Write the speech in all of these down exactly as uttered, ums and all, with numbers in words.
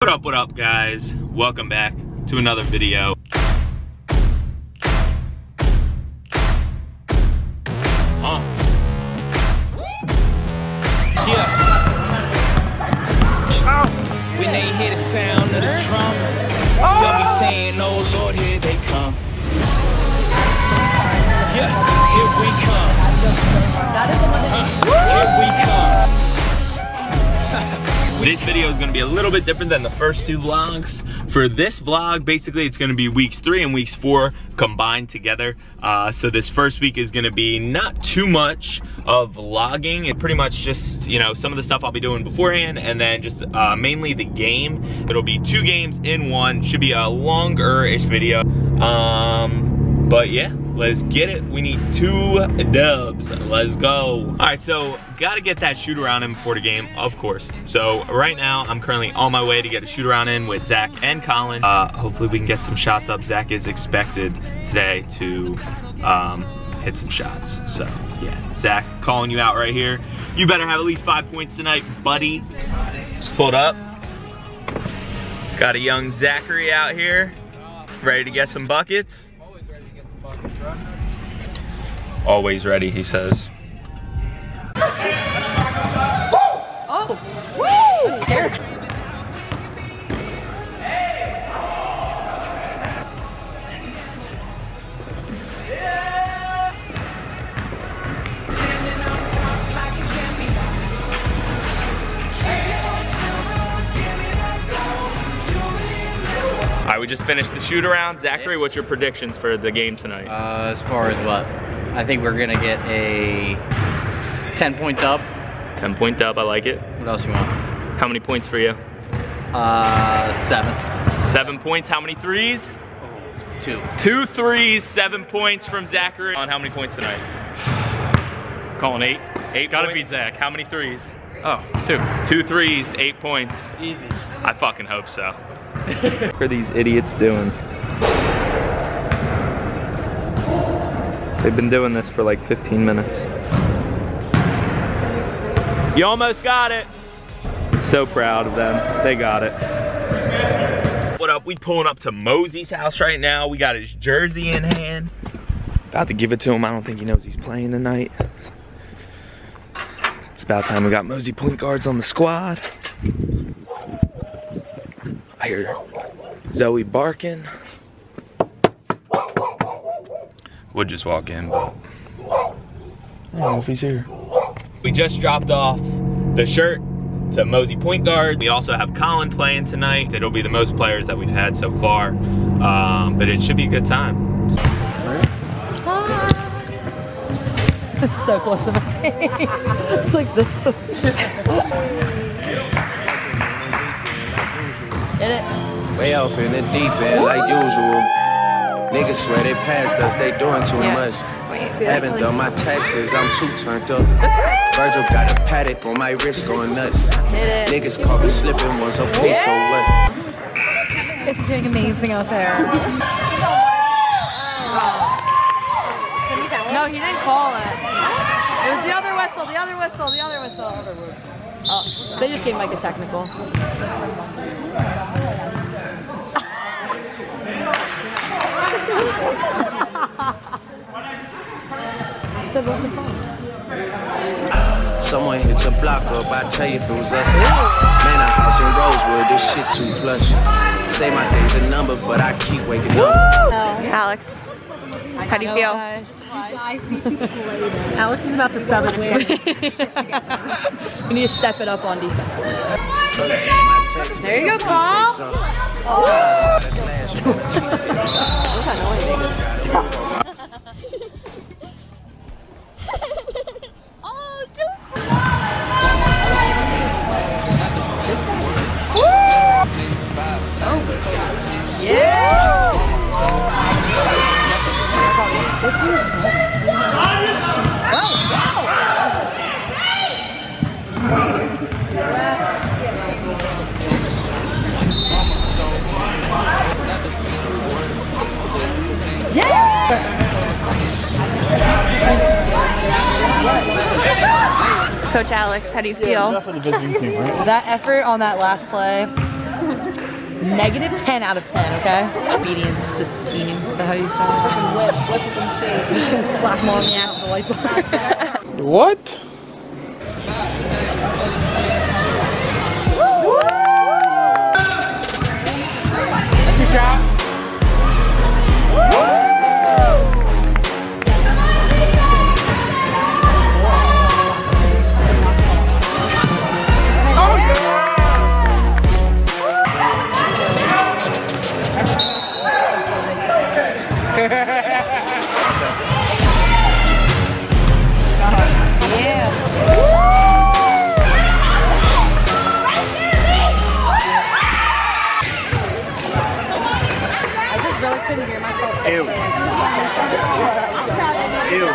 What up, what up, guys? Welcome back to another video. Uh. Yeah. When they hear the sound of the drum, they'll be saying, oh Lord, here they come. Yeah, here we come. Uh, here we come. This video is gonna be a little bit different than the first two vlogs. For this vlog, basically it's gonna be weeks three and weeks four combined together. Uh, so this first week is gonna be not too much of vlogging. It pretty much just, you know, some of the stuff I'll be doing beforehand and then just uh, mainly the game. It'll be two games in one. Should be a longer-ish video. Um, but yeah. Let's get it. We need two dubs. Let's go. All right, so gotta get that shoot around in before the game, of course. So right now, I'm currently on my way to get a shoot around in with Zach and Colin. Uh, hopefully we can get some shots up. Zach is expected today to um, hit some shots. So yeah, Zach, calling you out right here. You better have at least five points tonight, buddy. Just pulled up. Got a young Zachary out here, ready to get some buckets. Always ready, he says. Oh! Woo! I'm scared. All right, we just finished the shoot around. Zachary, what's your predictions for the game tonight? Uh, as far as what? I think we're gonna get a ten point dub. ten point dub, I like it. What else you want? How many points for you? Uh, seven. Seven points, how many threes? Two. Two threes, seven points from Zachary. On how many points tonight? Calling eight. Eight Gotta points. beat Zach. How many threes? Oh, two. Two threes, eight points. Easy. I fucking hope so. What are these idiots doing? They've been doing this for like fifteen minutes. You almost got it. So proud of them. They got it. What up? We pulling up to Mosey's house right now. We got his jersey in hand. About to give it to him. I don't think he knows he's playing tonight. It's about time we got Mosey point guards on the squad. I hear Zoe barking. Would just walk in, but I don't know if he's here. We just dropped off the shirt to Mosey point guard. We also have Colin playing tonight. It'll be the most players that we've had so far, um, but it should be a good time. Hi. It's so close to my face. It's like this close. Get it. Way off in the deep end like usual. Niggas swear they passed us, they doing too Yeah. much. Wait, Haven't done my taxes, I'm too turned up. Virgil got a paddock on my wrist going nuts. Hit it. Niggas caught me slipping once, okay, so what? It's doing amazing out there. No, he didn't call it. It was the other whistle, the other whistle, the other whistle. Oh, they just gave Mike a technical. Someone hit your block up, I tell you if it was us. Man, a house in Rosewood, this shit too plush. Say my day's a number, but I keep waking up. Alex, how do you feel? Alex is about to sub it. We need to step it up on defense. There you go, Paul. Oh, don't. Yeah. Coach Alex, how do you feel? That effort on that last play negative ten out of ten, okay? Obedience to this team, is that how you say it? Fucking whip, whip with them feet. I'm just gonna slap them on the ass with a whiteboard. What? Good job. Ew. Ew.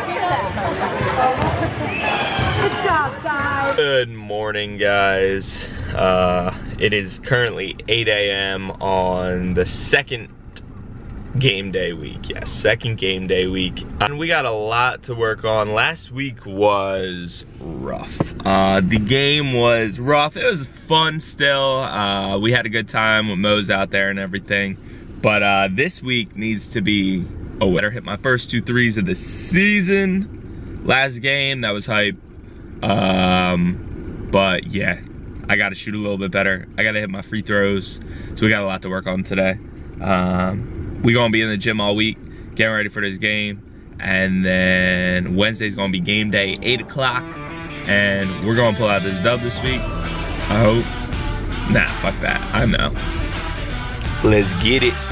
Good job, guys. Good morning, guys. Uh, it is currently eight A M on the second game day week. Yes, second game day week. And we got a lot to work on. Last week was rough. Uh, the game was rough. It was fun still. Uh, we had a good time with Mo's out there and everything. But uh, this week needs to be a winner. Hit my first two threes of the season. Last game, that was hype. Um, but yeah, I gotta shoot a little bit better. I gotta hit my free throws. So we got a lot to work on today. Um, we gonna be in the gym all week, getting ready for this game. And then Wednesday's gonna be game day, eight o'clock. And we're gonna pull out this dub this week. I hope. Nah, fuck that, I know. Let's get it.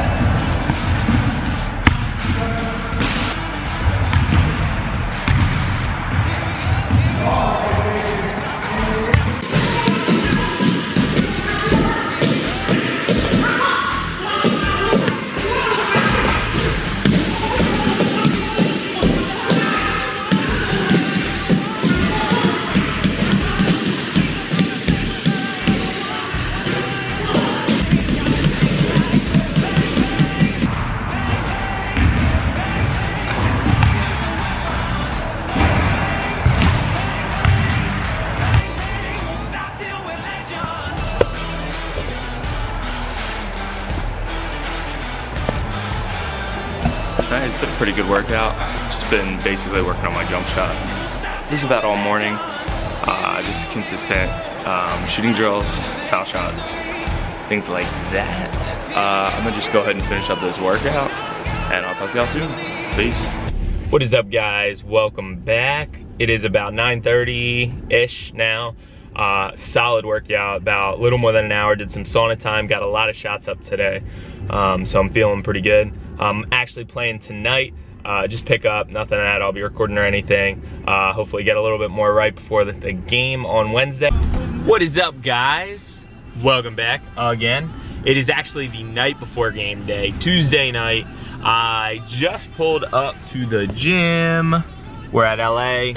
It's been a pretty good workout. Just been basically working on my jump shot. This is about all morning. Uh, just consistent um, shooting drills, foul shots, things like that. Uh, I'm gonna just go ahead and finish up this workout, and I'll talk to y'all soon. Peace. What is up, guys? Welcome back. It is about nine thirty-ish now. Uh, solid workout, about a little more than an hour. Did some sauna time, got a lot of shots up today. Um, so I'm feeling pretty good. I'm actually playing tonight. Uh, just pick up, nothing that I'll be recording or anything. Uh, hopefully get a little bit more right before the, the game on Wednesday. What is up, guys? Welcome back again. It is actually the night before game day, Tuesday night. I just pulled up to the gym. We're at L A. Um,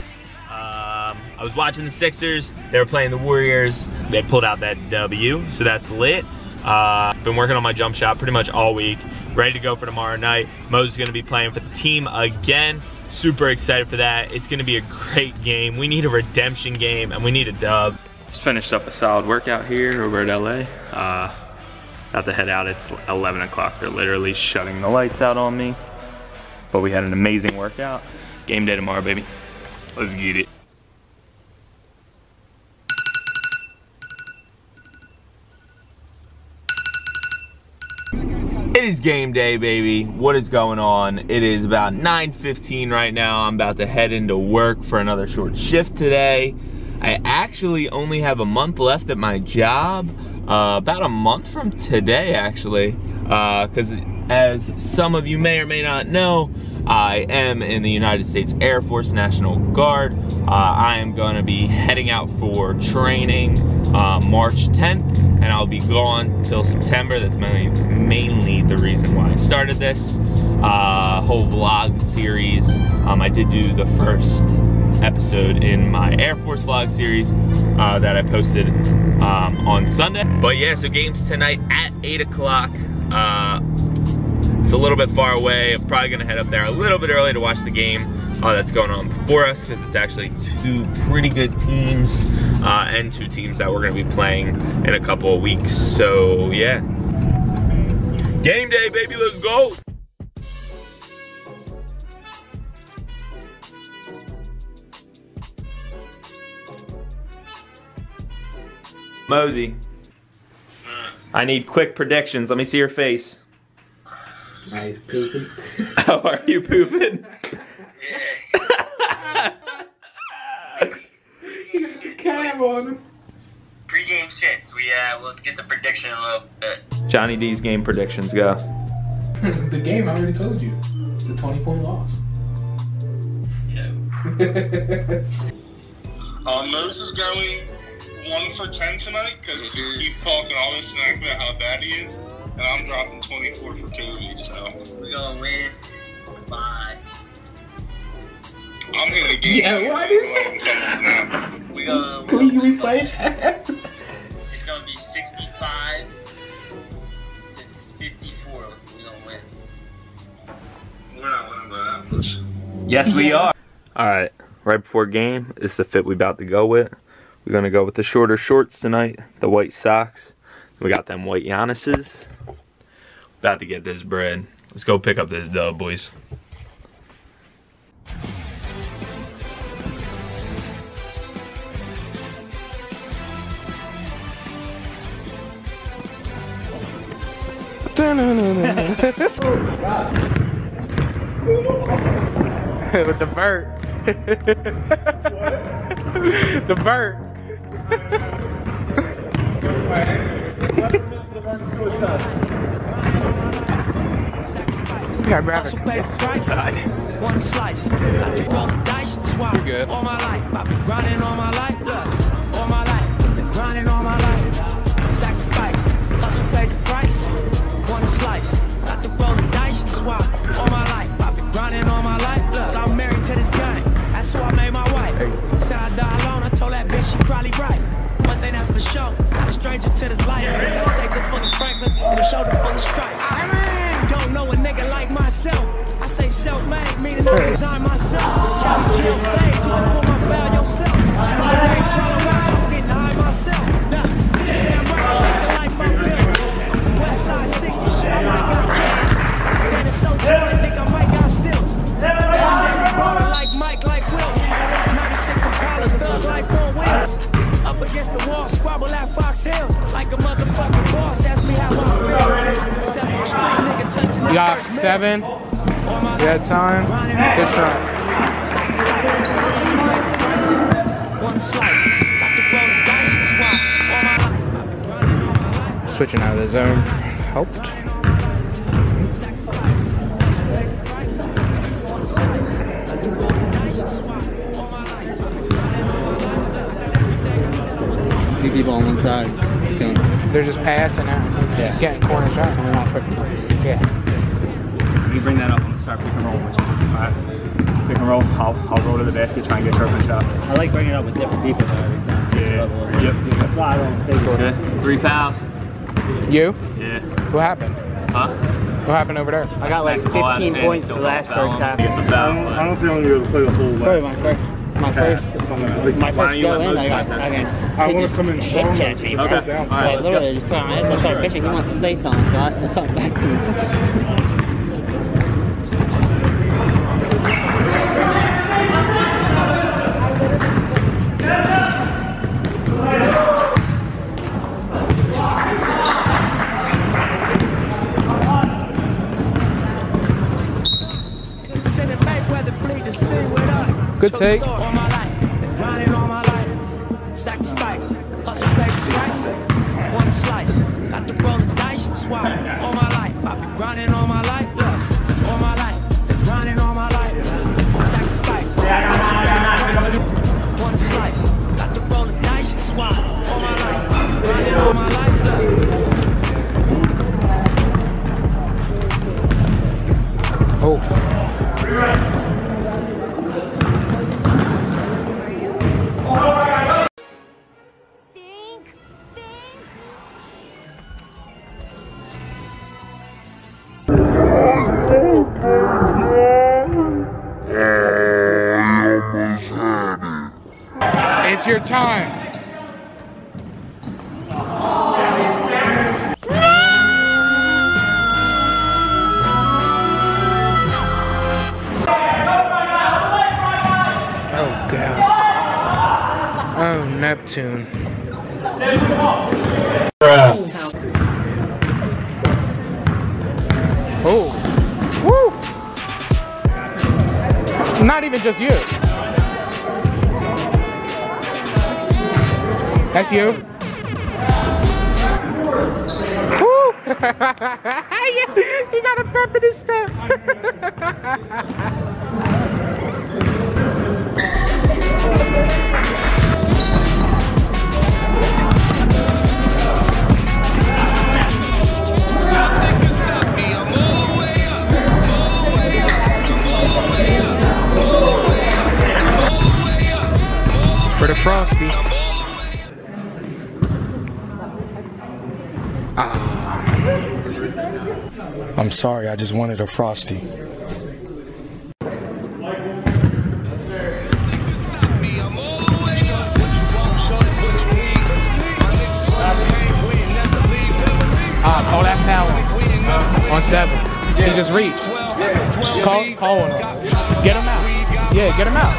I was watching the Sixers. They were playing the Warriors. They pulled out that W, so that's lit. Uh, been working on my jump shot pretty much all week. Ready to go for tomorrow night. Mo's gonna be playing for the team again. Super excited for that. It's gonna be a great game. We need a redemption game and we need a dub. Just finished up a solid workout here over at L A. Uh, about to head out, it's eleven o'clock. They're literally shutting the lights out on me. But we had an amazing workout. Game day tomorrow, baby. Let's get it. It is game day, baby. What is going on? It is about nine fifteen right now. I'm about to head into work for another short shift today. I actually only have a month left at my job. Uh, about a month from today, actually. Because uh, as some of you may or may not know, I am in the United States Air Force National Guard. Uh, I am going to be heading out for training uh, March tenth, and I'll be gone till September. That's mainly, mainly the reason why I started this uh, whole vlog series. Um, I did do the first episode in my Air Force vlog series uh, that I posted um, on Sunday. But yeah, so games tonight at eight o'clock. Uh, It's a little bit far away. I'm probably gonna head up there a little bit early to watch the game. uh, that's going on before us, because it's actually two pretty good teams uh, and two teams that we're going to be playing in a couple of weeks. So yeah, game day, baby, let's go. Mosey, I need quick predictions. Let me see your face. Are you pooping? Oh, are you pooping? Cam on him. Pre-game shits. We uh, we'll get the prediction in a little bit. Johnny D's game predictions, go. The game, I already told you. It's a twenty point loss. Yeah. uh, Mose is going one for ten tonight because he keeps talking all this smack about how bad he is. And I'm dropping twenty-four for Kobe, so. We're gonna win by. I'm hitting the game. Yeah, what is it? We gonna. Can we, can we play that? It's gonna be sixty-five to fifty-four. We're gonna win. We're not winning by that much. Yes, we are. All right, right before game is the fit we about to go with. We're gonna go with the shorter shorts tonight, the white socks. We got them white Giannis's. About to get this bread. Let's go pick up this dub, boys. With the vert. The vert. Yeah, grab it. Want a slice? Got to roll the dice. That's why. You're good. All my life, I've been grinding all my life. Look, all my life, been grinding all my life. Sacrifice, hustle, pay the price. Want a slice? Got to roll the dice. That's why. All my life, I've been grinding all my life. Look, I'm married to this guy. That's who I made my wife. Hey. Said I die alone. I told that bitch she probably right. One thing that's for sure, not a stranger to this life. Gotta save this for the Franklins and a shoulder full of stripes. Don't know a nigga like myself. I say self-made, meaning I design myself. County jail fade, you can pull my foul yourself. Spot bank, swallow rocks, I'm getting high myself. Nah, damn right, I live the life I'm living. Westside sixty shit, I might got killed. Standing so tall, I think I might got stills. Legendary baller like Mike, like Will. ninety-six Impala, thug life on wheels. Up against the wall, squabble at Fox Hills. Like a motherfucking boss, ask me how I feel. Successful street nigga touching the You got first seven. You had time. Good shot. Switching out of the zone helped. Two people on one side. They're just passing out. Yeah. Getting corner shot. And they're not quick enough. Yeah. You bring that up on the start pick and roll, which is alright. Pick and roll, I'll, I'll roll to the basket, try and get sharp shot. I like bringing it up with different people though every time. Yeah. Yep. That's why I don't think we're Okay. Three fouls. You? Yeah. What happened? Huh? What happened over there? I got like fifteen points the last first half. Get the foul. I don't think I'm going to play the whole Probably my first, my first, my first go in, I got, I can, I want to come in shit strong. catch me. Okay. All right, Like let's literally, go. just trying, I just started pitching. He wanted to say something, so I said something back to him. Good take. All my life, been grinding all my life. Sacrifice, hustle, pay the price. Want a slice, got to roll the dice. That's why. All my life, I've been grinding all my life. Look, all my life, been grinding all my life. Sacrifice, hustle, pay the price. Want a slice, got to roll the dice. That's why. All my life, I've been grinding all my life. Look. Oh. Think, think. It's your time. Oh, God. Oh, Neptune. Oh. Woo! Not even just you. That's you. Woo! You got a pep in his step. For the Frosty. Ah. I'm sorry, I just wanted a Frosty. Ah, call that foul on seven. He just reached. Call, call on him. Get him out. Yeah, get him out.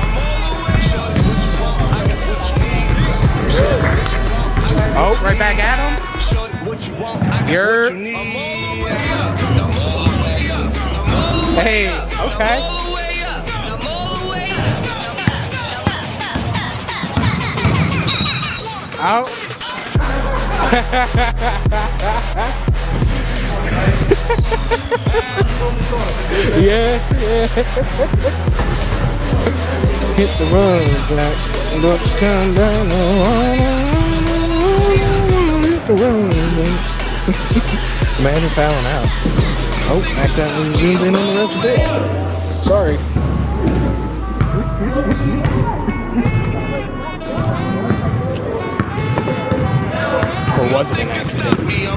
Oh, right back at him. You're. Hey, okay. Out. Yeah, yeah. Hit the road, Jack. Don't come down. Hit the road, Jack. Imagine fouling out. Oh, accidentally zoomed in on the ref's dick. Sorry. Or was it an accident?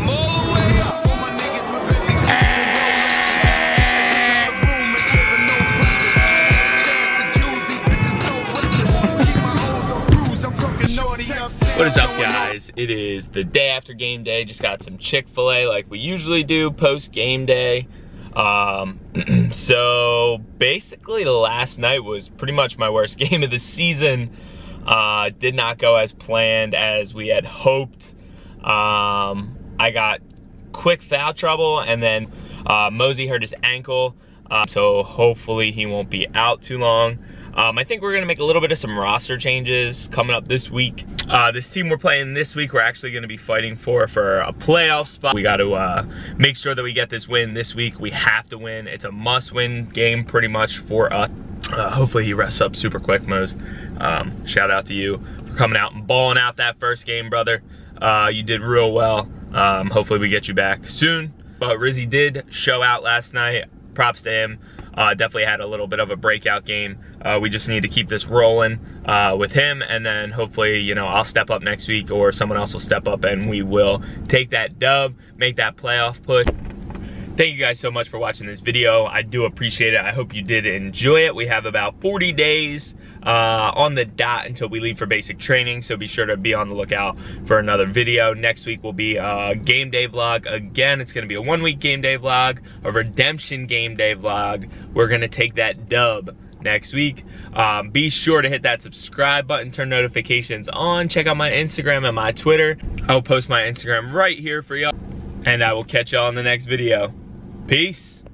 What is up, guys? It is the day after game day. Just got some Chick-fil-A like we usually do post game day. Um, so basically last night was pretty much my worst game of the season. Uh, did not go as planned as we had hoped. Um, I got quick foul trouble, and then uh, Mosey hurt his ankle. Uh, so hopefully he won't be out too long. Um, I think we're gonna make a little bit of some roster changes coming up this week. Uh, this team we're playing this week, we're actually gonna be fighting for for a playoff spot. We gotta uh, make sure that we get this win this week. We have to win. It's a must-win game pretty much for us. Uh, hopefully he rests up super quick, Mose. Um, shout out to you for coming out and balling out that first game, brother. Uh, you did real well. Um, hopefully we get you back soon. But Rizzy did show out last night. Props to him. Uh, definitely had a little bit of a breakout game. Uh, we just need to keep this rolling uh, with him, and then hopefully, you know, I'll step up next week, or someone else will step up, and we will take that dub, make that playoff push. Thank you guys so much for watching this video. I do appreciate it. I hope you did enjoy it. We have about forty days uh, on the dot until we leave for basic training, so be sure to be on the lookout for another video. Next week will be a game day vlog. Again, it's gonna be a one week game day vlog, a redemption game day vlog. We're gonna take that dub next week. Um, be sure to hit that subscribe button, turn notifications on, check out my Instagram and my Twitter. I'll post my Instagram right here for y'all, and I will catch y'all in the next video. Peace.